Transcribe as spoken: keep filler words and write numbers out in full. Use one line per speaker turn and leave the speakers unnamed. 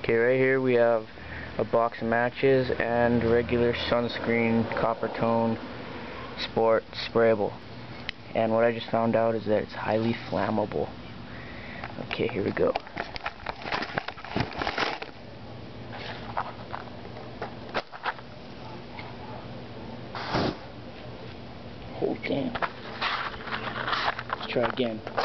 Okay, right here we have a box of matches and regular sunscreen copper tone sport sprayable. And what I just found out is that it's highly flammable. Okay, here we go. Oh damn. Let's try again.